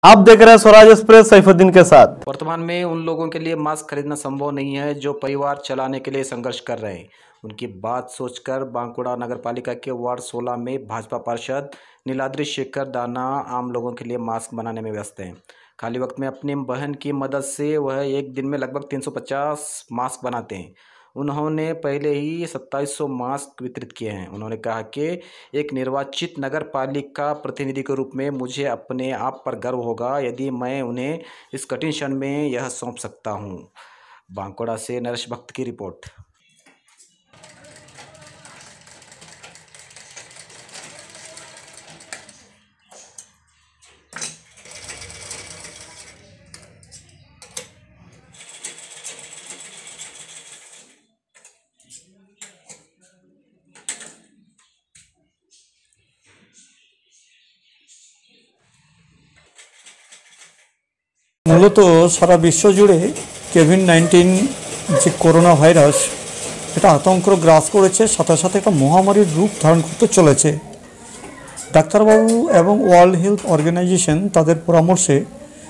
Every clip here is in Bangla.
आप देख रहे हैं स्वराज एक्सप्रेस सैफुद्दीन के साथ। वर्तमान में उन लोगों के लिए मास्क खरीदना संभव नहीं है जो परिवार चलाने के लिए संघर्ष कर रहे हैं। उनकी बात सोचकर बांकुड़ा नगरपालिका के वार्ड 16 में भाजपा पार्षद नीलाद्री शेखर दाना आम लोगों के लिए मास्क बनाने में व्यस्त हैं। खाली वक्त में अपनी बहन की मदद से वह एक दिन में लगभग 350 मास्क बनाते हैं। उन्होंने पहले ही 2700 मास्क वितरित किए हैं। उन्होंने कहा कि एक निर्वाचित नगर पालिका प्रतिनिधि के रूप में मुझे अपने आप पर गर्व होगा यदि मैं उन्हें इस कठिन क्षण में यह सौंप सकता हूं। बांकुड़ा से नरेश भक्त की रिपोर्ट। মূলত সারা বিশ্ব জুড়ে কোভিড-19 যে করোনা ভাইরাস এটা আতঙ্ক গ্রাস করেছে, সাথে সাথে একটা মহামারীর রূপ ধারণ করতে চলেছে। ডাক্তারবাবু এবং ওয়ার্ল্ড হেলথ অর্গানাইজেশন তাদের পরামর্শে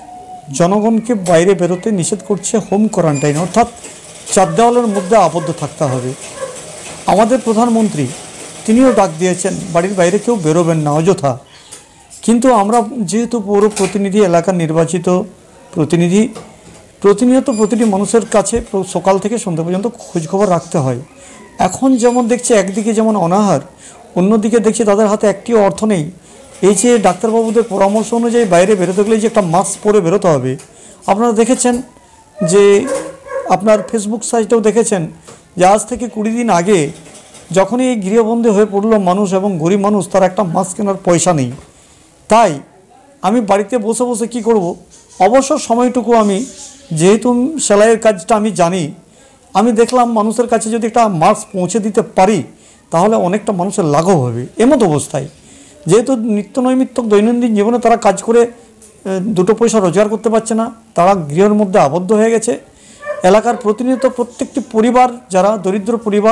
জনগণকে বাইরে বেরোতে নিষেধ করছে, হোম কোয়ারেন্টাইন অর্থাৎ চার দেওয়ালের মধ্যে আবদ্ধ থাকতে হবে। আমাদের প্রধানমন্ত্রী তিনিও ডাক দিয়েছেন বাড়ির বাইরে কেউ বেরোবেন না অযথা। কিন্তু আমরা যেহেতু পৌর প্রতিনিধি, এলাকার নির্বাচিত প্রতিনিধি, প্রতিনিয়ত প্রতিটি মানুষের কাছে সকাল থেকে সন্ধ্যা পর্যন্ত খোঁজখবর রাখতে হয়। এখন যেমন দেখছি একদিকে যেমন অনাহার, অন্যদিকে দেখছি তাদের হাতে একটিও অর্থ নেই। এই যে ডাক্তারবাবুদের পরামর্শ অনুযায়ী বাইরে বেরোতে গেলে যে একটা মাস্ক পরে বেরোতে হবে, আপনারা দেখেছেন যে আপনার ফেসবুক সাইটেও দেখেছেন যে আজ থেকে 20 দিন আগে যখনই এই গৃহবন্দী হয়ে পড়ল মানুষ এবং গরিব মানুষ, তার একটা মাস্ক কেনার পয়সা নেই। তাই আমি বাড়িতে বসে বসে কি করব, অবসর সময়টুকু আমি যেহেতু সেলাইয়ের কাজটা আমি জানি, আমি দেখলাম মানুষের কাছে যদি একটা মাস্ক পৌঁছে দিতে পারি তাহলে অনেকটা মানুষের লাঘব হবে। এমত অবস্থায় যেহেতু নিত্যনৈমিত্তিক দৈনন্দিন জীবনে তারা কাজ করে দুটো পয়সা রোজগার করতে পারছে না, তারা গৃহের মধ্যে আবদ্ধ হয়ে গেছে। এলাকার প্রতিনিয়ত প্রত্যেকটি পরিবার যারা দরিদ্র পরিবার,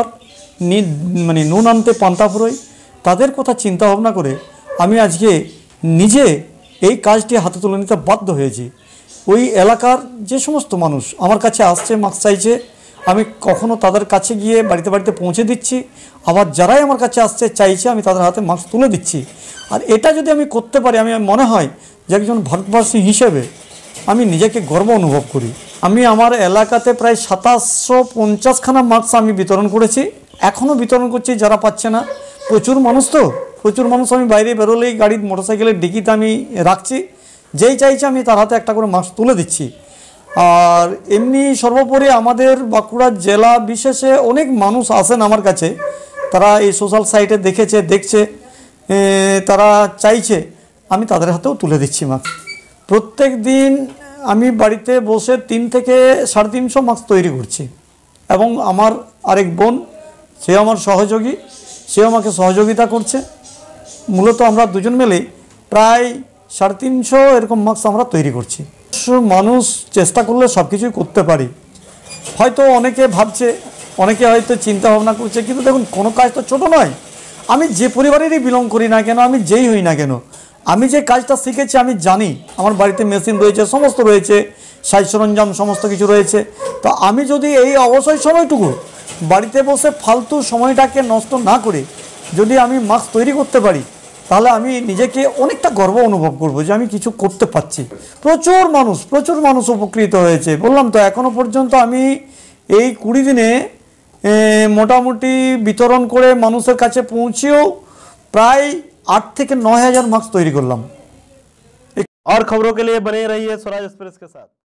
মানে নুন আনতে পান্তা ফুরোয়, তাদের কথা চিন্তা ভাবনা করে আমি আজকে নিজে এই কাজটি হাতে তুলে নিতে বাধ্য হয়েছি। ওই এলাকার যে সমস্ত মানুষ আমার কাছে আসছে মাস্ক চাইছে, আমি কখনো তাদের কাছে গিয়ে বাড়িতে বাড়িতে পৌঁছে দিচ্ছি, আবার যারাই আমার কাছে আসছে চাইছে আমি তাদের হাতে মাস্ক তুলে দিচ্ছি। আর এটা যদি আমি করতে পারি, আমি মনে হয় যে একজন ভারতবাসী হিসেবে আমি নিজেকে গর্ব অনুভব করি। আমি আমার এলাকাতে প্রায় 2750খানা মাস্ক আমি বিতরণ করেছি, এখনও বিতরণ করছি যারা পাচ্ছে না। প্রচুর মানুষ তো, প্রচুর মানুষ আমি বাইরে বেরোলেই গাড়ির মোটরসাইকেলের ডিকিতে আমি রাখছি, যেই চাইছে আমি তার হাতে একটা করে মাস্ক তুলে দিচ্ছি। আর এমনি সর্বোপরি আমাদের বাঁকুড়া জেলা বিশেষে অনেক মানুষ আসেন আমার কাছে, তারা এই সোশ্যাল সাইটে দেখছে, তারা চাইছে, আমি তাদের হাতেও তুলে দিচ্ছি মাস্ক। প্রত্যেক দিন আমি বাড়িতে বসে 3 থেকে 350 মাস্ক তৈরি করছি এবং আমার আরেক বোন, সে আমার সহযোগী, সে আমাকে সহযোগিতা করছে। মূলত আমরা দুজন মিলে প্রায় 350 এরকম মাস্ক আমরা তৈরি করছি। মানুষ চেষ্টা করলে সব কিছুই করতে পারি। হয়তো অনেকে ভাবছে, অনেকে হয়তো চিন্তা ভাবনা করছে, কিন্তু দেখুন কোনো কাজ তো ছোটো নয়। আমি যে পরিবারেরই বিলং করি না কেন, আমি যেই হই না কেন, আমি যে কাজটা শিখেছি আমি জানি। আমার বাড়িতে মেশিন রয়েছে, সমস্ত রয়েছে, সাজ সরঞ্জাম সমস্ত কিছু রয়েছে। তো আমি যদি এই অবসর সময়টুকু বাড়িতে বসে ফালতু সময়টাকে নষ্ট না করে যদি আমি মাস্ক তৈরি করতে পারি, তাহলে আমি নিজেকে অনেকটা গর্ব অনুভব করব যে আমি কিছু করতে পারছি। প্রচুর মানুষ উপকৃত হয়েছে। বললাম তো, এখনও পর্যন্ত আমি এই 20 দিনে মোটামুটি বিতরণ করে মানুষের কাছে পৌঁছেও প্রায় 8 থেকে 9 হাজার মাস্ক তৈরি করলাম। और खबरों के लिए बने रहिए स्वराज एक्सप्रेस के साथ।